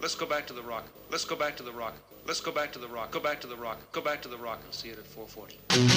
Let's go back to the rock. Let's go back to the rock. Let's go back to the rock. Go back to the rock. Go back to the rock and see it at 4:40.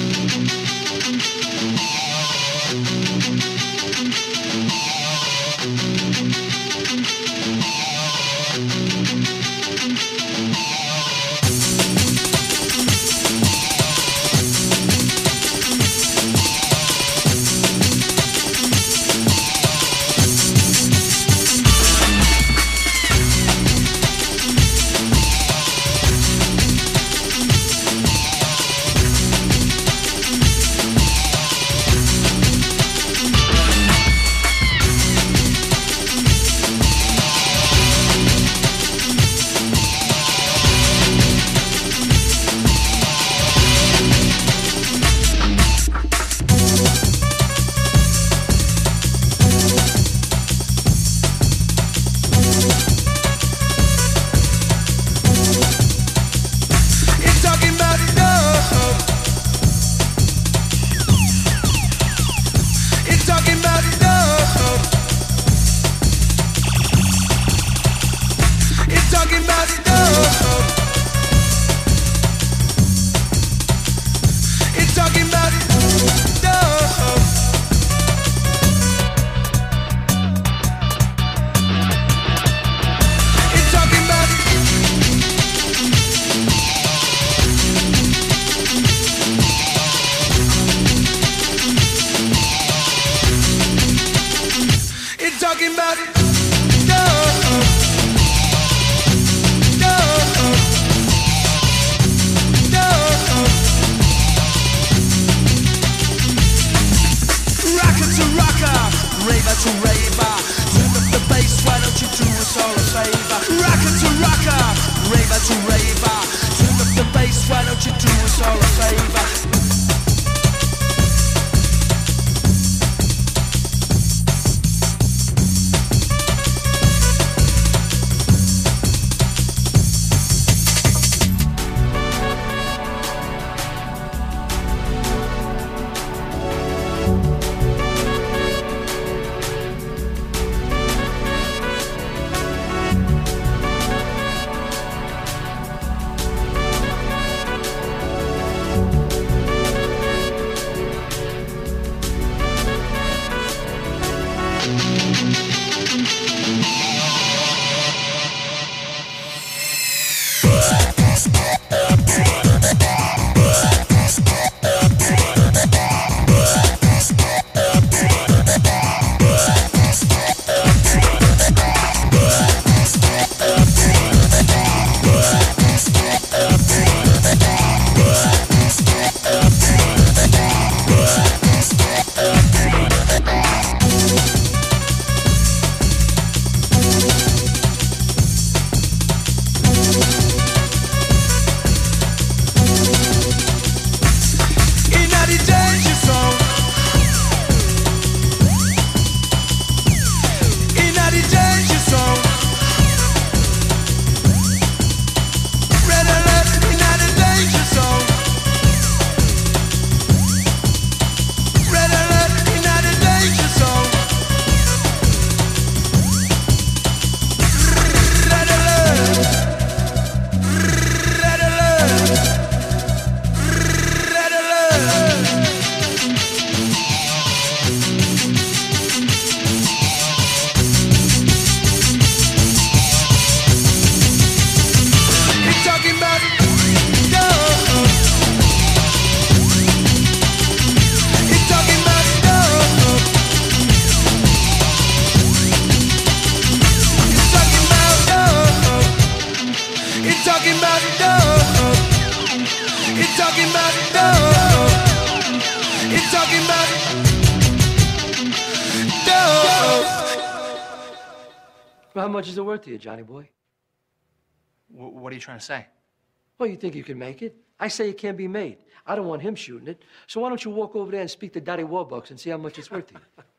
Well, how much is it worth to you, Johnny boy? What are you trying to say? Well, you think you can make it? I say it can't be made. I don't want him shooting it. So why don't you walk over there and speak to Daddy Warbucks and see how much it's worth to you?